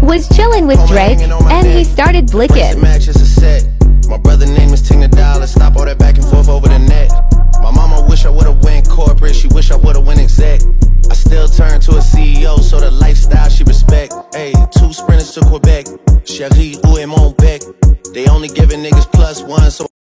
was chilling with Drake, and he started blicking. Match is a set. My brother name is Tina Dollar. Stop all that back and forth over the net. My mama wish I would've went corporate. She wish I would've went exec. I still turn to a CEO, so the lifestyle she respect. Hey, 2 sprinters to Quebec. Chérie, où est mon bec? They only giving niggas +1, so